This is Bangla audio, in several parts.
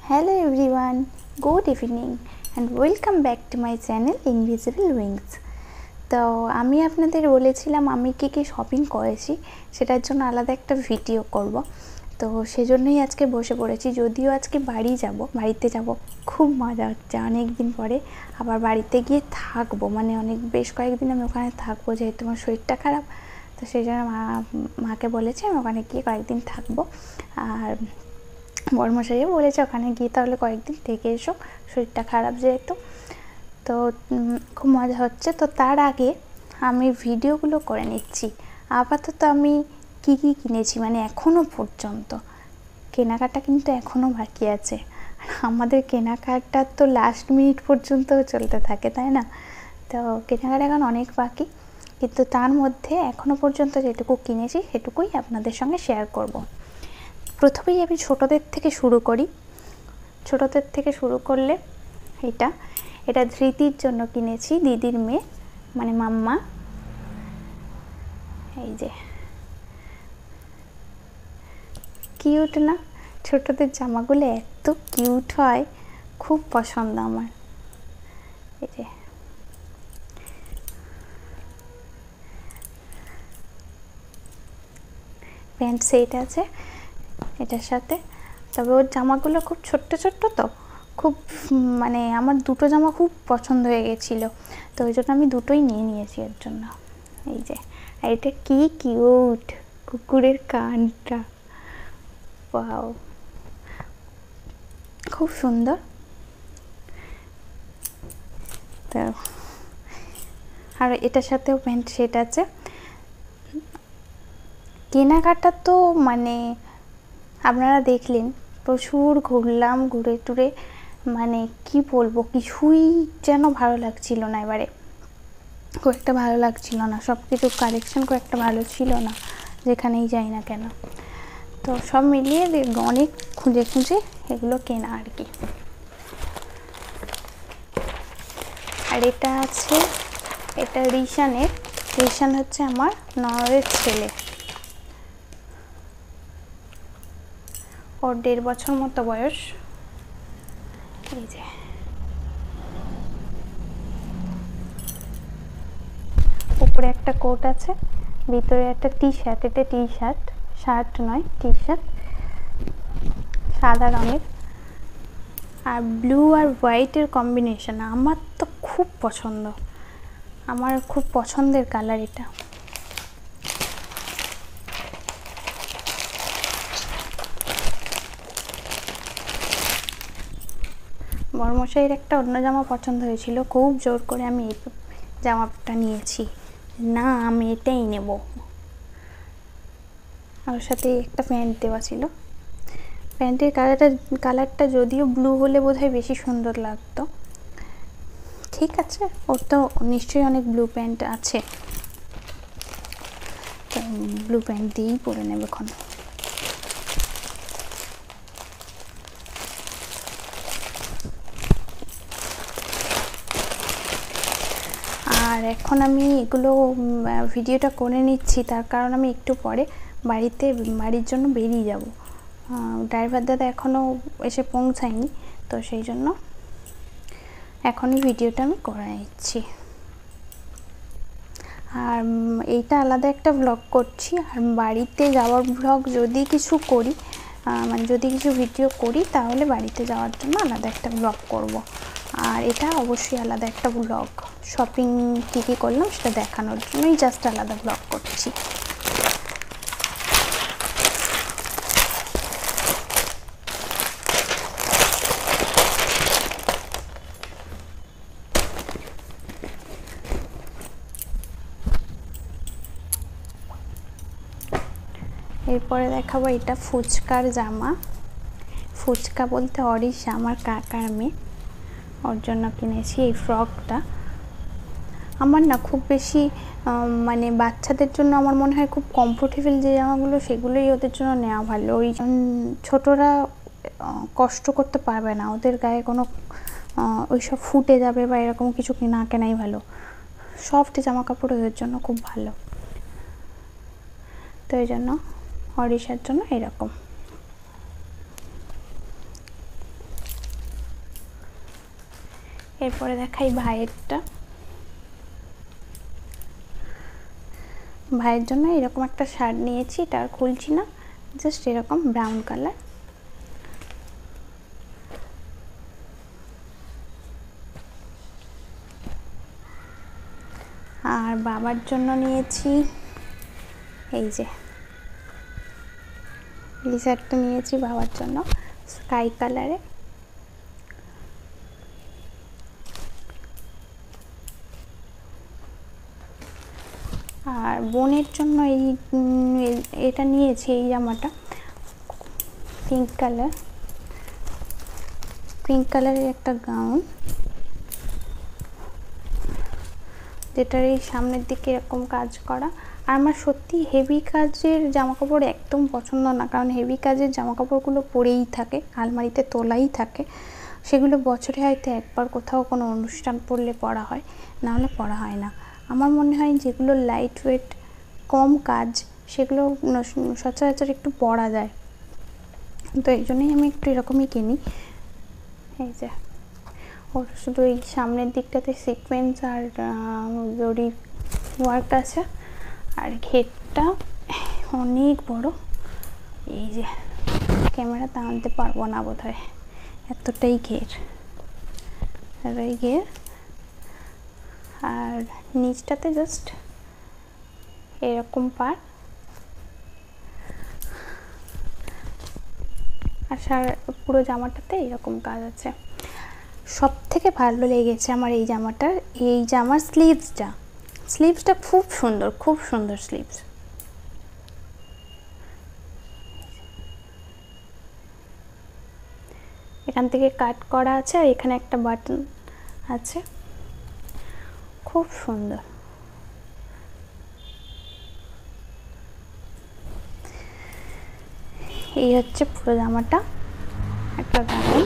Hello everyone, good evening and welcome back to my channel Invisible Wings। তো আমি আপনাদের বলেছিলাম আমি কি শপিং করেছি সেটার জন্য আলাদা একটা ভিডিও করব। তো সেজন্যই আজকে বসে পড়েছি। যদিও আজকে বাড়িতে যাব, খুব মজা হচ্ছে অনেক দিন পরে। আবার বাড়িতে গিয়ে থাকবো, মানে বেশ কয়েকদিন আমি ওখানে থাকবো, যেহেতু আমার শরীরটা খারাপ। তো সেই জন্য মাকে বলেছি আমি ওখানে গিয়ে কয়েকদিন থাকবো। আর বড়মশাইও বলেছে ওখানে গিয়ে তাহলে কয়েকদিন থেকে এসো, শরীরটা খারাপ যেহেতু। তো খুব মজা হচ্ছে। তো তার আগে আমি ভিডিওগুলো করে নিচ্ছি। আপাতত আমি কি কিনেছি, মানে এখনও পর্যন্ত কেনাকাটা কিন্তু এখনও বাকি আছে। আমাদের কেনাকাটা তো লাস্ট মিনিট পর্যন্ত চলতে থাকে, তাই না? তো কেনাকাটা এখন অনেক বাকি, কিন্তু তার মধ্যে এখনও পর্যন্ত যেটুকু কিনেছি সেটুকুই আপনাদের সঙ্গে শেয়ার করব। প্রথমেই আমি ছোটদের থেকে শুরু করি। ছোটদের থেকে শুরু করলে এটা ধৃতির জন্য কিনেছি, দিদির মেয়ে মানে মাম্মা। এই যে কিউট না? ছোটদের জামাগুলো এত কিউট হয়, খুব পছন্দ আমার। এই যে প্যান্ট সেট আছে এটার সাথে। তবে ওর জামাগুলো খুব ছোট্ট ছোট্ট, তো খুব মানে আমার দুটো জামা খুব পছন্দ হয়ে গেছিলো, তো ওই জন্য আমি দুটোই নিয়ে নিয়েছি এর জন্য। এই যে, আর এটা কি কিউট, কুকুরের কানটা, ওয়াও খুব সুন্দর। তো আর এটার সাথেও প্যান্ট সেট আছে। কেনাকাটা তো মানে আপনারা দেখলেন, প্রচুর ঘুরলাম, ঘুরে টুরে মানে কি বলবো, কিছুই যেন ভালো লাগছিল না। এবারে খুব একটা ভালো লাগছিল না, সব কিছু কালেকশন খুব একটা ভালো ছিল না যেখানেই যাই না কেন। তো সব মিলিয়ে অনেক খুঁজে এগুলো কেনা আর কি। আর এটা আছে, এটা রিশান হচ্ছে আমার ননদের ছেলে। ওর 1.5 বছর মতো বয়স। এই যে উপরে একটা কোট আছে, ভিতরে একটা টি শার্ট। এটা টি শার্ট, শার্ট নয় টি শার্ট, সাদা রঙের আর ব্লু আর হোয়াইটের কম্বিনেশন। আমার তো খুব পছন্দ, আমার খুব পছন্দের কালার এটা। বড়মশাইয়ের একটা অন্য জামা পছন্দ হয়েছিল, খুব জোর করে আমি এই জামাটা নিয়েছি, না আমি এটাই নেব। আমার সাথে একটা প্যান্ট দেওয়া ছিল, প্যান্টের কালারটা যদিও ব্লু হলে বোধহয় বেশি সুন্দর লাগতো। ঠিক আছে, ওর তো নিশ্চয়ই অনেক ব্লু প্যান্ট আছে, তো ব্লু প্যান্ট দিয়েই পরে নেবে এখন। আর এখন আমি এগুলো ভিডিওটা করে নিচ্ছি, তার কারণ আমি একটু পরে বাড়ির জন্য বেরিয়ে যাব। ড্রাইভার দাদা এখনও এসে পৌঁছায়নি, তো সেই জন্য এখনই ভিডিওটা আমি করে নিচ্ছি। আর এইটা আলাদা একটা ব্লগ করছি, আর বাড়িতে যাওয়ার ব্লগ যদি কিছু করি, মানে যদি কিছু ভিডিও করি, তাহলে বাড়িতে যাওয়ার জন্য আলাদা একটা ব্লগ করব। আর এটা অবশ্যই আলাদা একটা ব্লগ, শপিং কী করলাম সেটা দেখানোর জন্যই জাস্ট আলাদা ব্লগ করছি। এরপরে দেখাবো এটা ফুচকার জামা। ফুচকা বলতে অরিশা, আমার কাকার মেয়ে, ওর জন্য কিনেছি এই ফ্রকটা। আমার না খুব বেশি মানে বাচ্চাদের জন্য আমার মনে হয় খুব কমফোর্টেবল যে জামাগুলো, সেগুলোই ওদের জন্য নেওয়া ভালো। ওই ছোটরা কষ্ট করতে পারবে না, ওদের গায়ে কোনো ওইসব ফুটে যাবে বা এরকম কিছু না কেনাই ভালো। সফট জামা কাপড় ওদের জন্য খুব ভালো, তো এই জন্য অরিশার জন্য এরকম। এরপরে দেখাই ভাইয়েরটা। ভাইয়ের জন্য এরকম একটা শার্ট নিয়েছি, এটা আর খুলছি না, জাস্ট এরকম ব্রাউন কালার। আর বাবার জন্য নিয়েছি এই যে এই শার্টটা নিয়েছি বাবার জন্য, স্কাই কালারে। আর বোনের জন্য এটা নিয়েছি, এই জামাটা পিঙ্ক কালারের একটা গাউন, যেটার এই সামনের দিকে এরকম কাজ করা। আর আমার সত্যি হেভি কাজের জামা কাপড় একদম পছন্দ না, কারণ হেভি কাজের জামা কাপড়গুলো পরেই থাকে, আলমারিতে তোলাই থাকে, সেগুলো বছরে হয়তো একবার কোথাও কোনো অনুষ্ঠান পড়লে পরা হয়, নাহলে পরা হয় না। আমার মনে হয় যেগুলো লাইট ওয়েট কম কাজ সেগুলো সচরাচর একটু পরা যায়, তো এই জন্যই আমি একটু এরকমই কিনি। এই যে ওর শুধু এই সামনের দিকটাতে সিকোয়েন্স আর জরি ওয়ার্ক আছে, আর ঘেরটা অনেক বড়, এই যে ক্যামেরাতে আনতে পারবো না বোধহয়, এতটাই ঘের, আর এই ঘের। আর নিচটাতে জাস্ট এরকম পার, আর পুরো জামাটাতে এরকম কাজ আছে। সব থেকে ভালো লেগেছে আমার এই জামার স্লিভসটা খুব সুন্দর স্লিভস। এখান থেকে কাট করা আছে, আর এখানে একটা বাটন আছে, খুব সুন্দর। এই হচ্ছে পুরো জামাটা, একটা গাউন।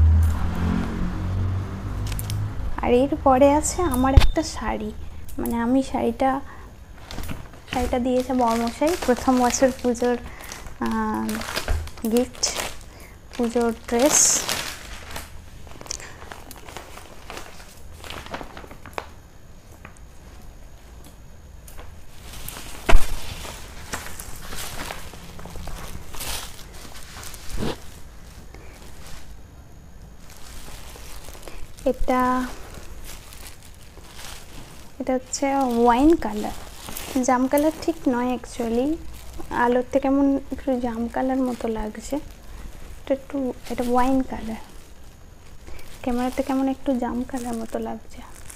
আর এর পরে আছে আমার একটা শাড়ি, মানে আমি শাড়িটা দিয়েছে বড়মশাই প্রথম বছর পুজোর গিফট, পুজোর ড্রেস। এটা হচ্ছে ওয়াইন কালার, জাম কালার ঠিক নয় অ্যাকচুয়ালি, আলোতে কেমন একটু জাম কালার মতো লাগছে, এটা ওয়াইন কালার, ক্যামেরাতে কেমন একটু জাম কালার মতো লাগছে।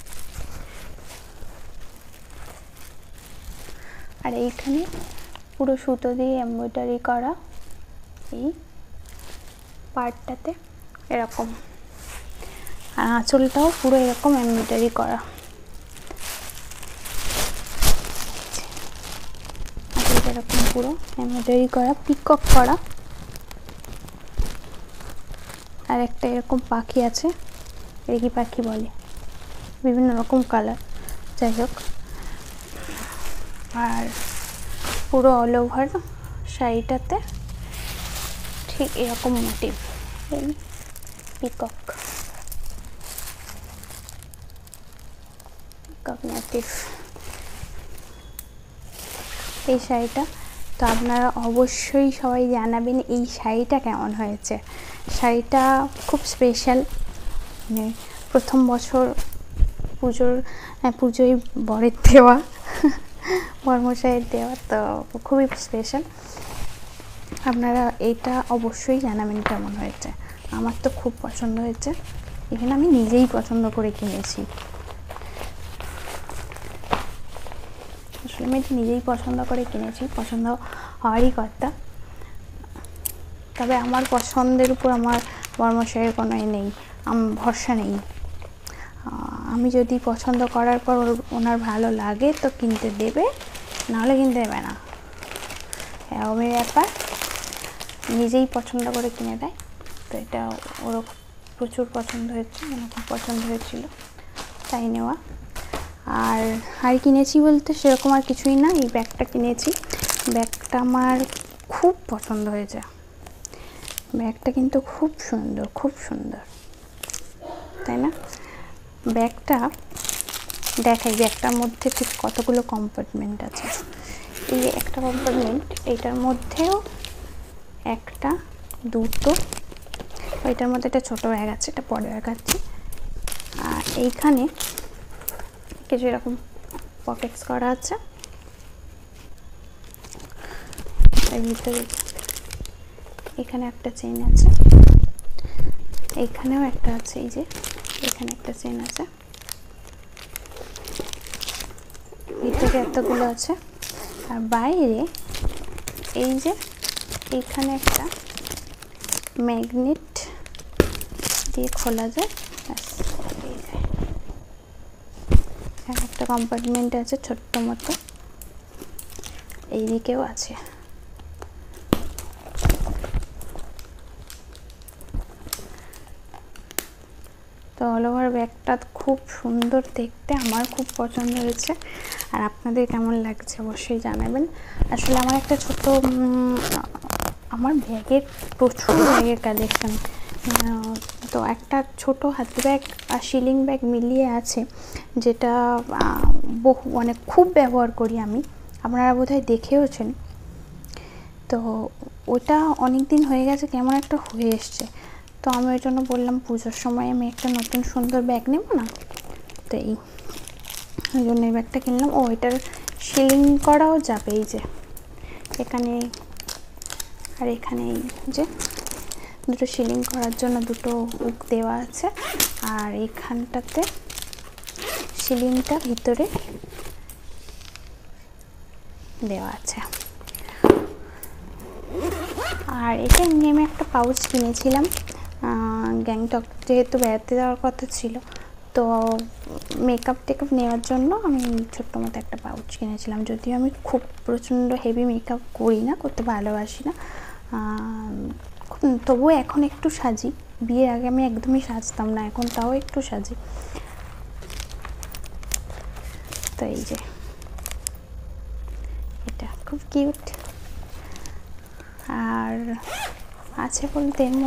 আর এইখানে পুরো সুতো দিয়ে এমব্রয়ডারি করা, এই পার্টটাতে এরকম, আর আঁচলটাও পুরো এরকম এমব্রয়ডারি করা, এরকম পুরো এমব্রয়ডারি করা, পিকক করা। আর একটা এরকম পাখি আছে, এর কি পাখি বলে, বিভিন্ন রকম কালার, যাই হোক। আর পুরো অল ওভার শাড়িটাতে ঠিক এরকম মোটিভ, পিকক মোটিভ এই শাড়িটা। তো আপনারা অবশ্যই সবাই জানাবেন এই শাড়িটা কেমন হয়েছে। শাড়িটা খুব স্পেশাল, মানে প্রথম বছর পুজোয় বরের দেওয়া, বরমশাইয়ের দেওয়া, তো খুবই স্পেশাল। আপনারা এটা অবশ্যই জানাবেন কেমন হয়েছে। আমার তো খুব পছন্দ হয়েছে, এখানে আমি নিজেই পছন্দ করে কিনেছি, আসলে আমি নিজেই পছন্দ করে কিনেছি, পছন্দ হওয়ারই কথা। তবে আমার পছন্দের উপর আমার বরমশাইয়ের কোনো নেই, ভরসা নেই। আমি যদি পছন্দ করার পর ওনার ভালো লাগে তো কিনতে দেবে, নাহলে কিনতে দেবে না, এরকমই ব্যাপার। নিজেই পছন্দ করে কিনে দেয়, তো এটা ওরও প্রচুর পছন্দ হয়েছে, মানে খুব পছন্দ হয়েছিল, তাই নেওয়া। আর কিনেছি বলতে সেরকম আর কিছুই না, এই ব্যাগটা কিনেছি, ব্যাগটা আমার খুব পছন্দ হয়েছে, ব্যাগটা কিন্তু খুব সুন্দর, তাই না? ব্যাগটা দেখাই, ব্যাগটার মধ্যে ঠিক কতগুলো কম্পার্টমেন্ট আছে। এই একটা কম্পার্টমেন্ট, এইটার মধ্যেও একটা, দুটো, ওইটার মধ্যে একটা ছোটো ব্যাগ আছে, এটা পরে দেখাচ্ছি। আর এইখানে কিছু এরকম পকেটস করা আছে। এর ভিতরে এখানে একটা চেইন আছে, এইখানেও একটা আছে, এই যে এখানে একটা চেইন আছে, ভিতরে এতগুলো আছে। আর বাইরে এই যে এইখানে একটা ম্যাগনেট দিয়ে খোলা যায়, একটা কম্পার্টমেন্ট আছে ছোট্ট মতো, এইদিকেও আছে। তো অল ওভার ব্যাগটা খুব সুন্দর দেখতে, আমার খুব পছন্দ হয়েছে। আর আপনাদের কেমন লাগছে অবশ্যই জানাবেন। আসলে আমার একটা ছোট, আমার ব্যাগের প্রচুর ব্যাগের কালেকশন, তো একটা ছোট হাতি ব্যাগ আর সিলিং ব্যাগ মিলিয়ে আছে, যেটা মানে খুব ব্যবহার করি আমি, আপনারা বোধহয় দেখেওছেন। তো ওটা অনেক দিন হয়ে গেছে, কেমন একটা হয়ে এসছে। তো আমি ওই জন্য বললাম পুজোর সময় আমি একটা নতুন সুন্দর ব্যাগ নেব না, তো ওই জন্য এই ব্যাগটা কিনলাম। ও এটার সিলিং করাও যাবে, এই যে এখানে আর এখানে এই যে দুটো সিলিং করার জন্য দুটো হুক দেওয়া আছে। আর এইখানটাতে সিলিংটা ভিতরে দেওয়া আছে। আর এটা এমনি আমি একটা পাউচ কিনেছিলাম গ্যাংটক, যেহেতু বেড়াতে যাওয়ার কথা ছিল, তো মেকআপ টেকআপ নেওয়ার জন্য আমি ছোট্ট মতো একটা পাউচ কিনেছিলাম। যদিও আমি খুব প্রচণ্ড হেভি মেকআপ করি না, করতে ভালোবাসি না, তবুও এখন একটু সাজি। বিয়ের আগে আমি একদমই সাজতাম না, এখন তাও একটু সাজি। তো এই যে এটা খুব কিউট। আর আছে বলতে এর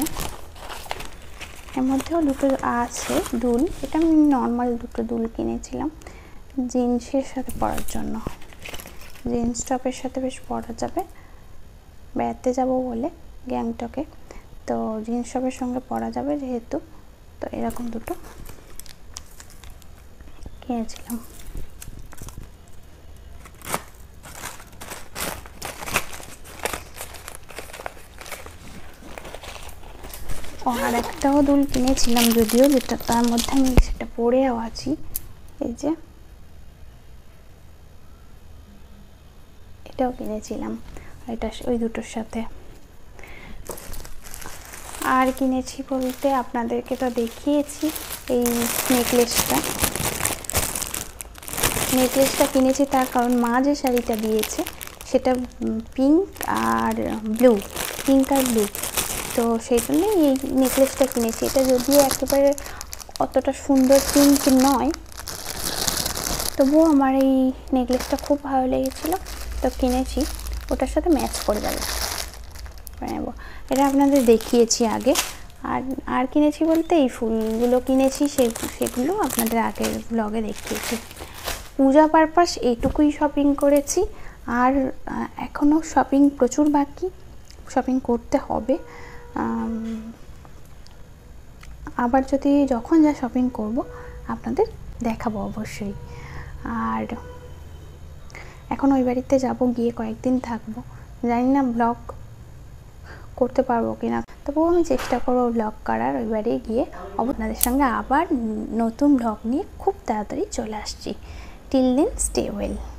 মধ্যেও দুটো আছে দুল। এটা আমি নর্মাল দুটো দুল কিনেছিলাম জিন্সের সাথে পরার জন্য, জিন্স টপের সাথে বেশ পরা যাবে, বেড়াতে যাব বলে গ্যাংটকে, তো জিন্স টপের সঙ্গে পরা যাবে যেহেতু, তো এরকম দুটো কিনেছিলাম। আর একটাও দুল কিনেছিলাম যদিও, যেটা তার মধ্যে আমি সেটা পরেও আছি, এই যে এটাও কিনেছিলাম, এটা ওই দুটোর সাথে। আর কিনেছি বলতে আপনাদেরকে তো দেখিয়েছি, এই নেকলেসটা কিনেছি তার কারণ মা যে শাড়িটা দিয়েছে সেটা পিঙ্ক আর ব্লু, তো সেই জন্যই এই নেকলেসটা কিনেছি। এটা যদিও একেবারে অতটা সুন্দর পিঙ্ক নয়, তবুও আমার এই নেকলেসটা খুব ভালো লেগেছিলো, তো কিনেছি, ওটার সাথে ম্যাচ করে যাবে নেব। এটা আপনাদের দেখিয়েছি আগে। আর কিনেছি বলতে এই ফুলগুলো কিনেছি, সেগুলো আপনাদের আগের ব্লগে দেখিয়েছি। পূজা পারপাস এইটুকুই শপিং করেছি, আর এখনও শপিং প্রচুর বাকি, শপিং করতে হবে। আবার যখন যা শপিং করব আপনাদের দেখাবো অবশ্যই। আর এখন ওই বাড়িতে যাব, গিয়ে কয়েকদিন থাকবো, জানি না ব্লগ করতে পারবো কিনা, তবুও আমি চেষ্টা করবো ব্লগ করার। ওই বাড়ি গিয়ে আপনাদের সঙ্গে আবার নতুন ব্লগ নিয়ে খুব তাড়াতাড়ি চলে আসছি। Till then stay well.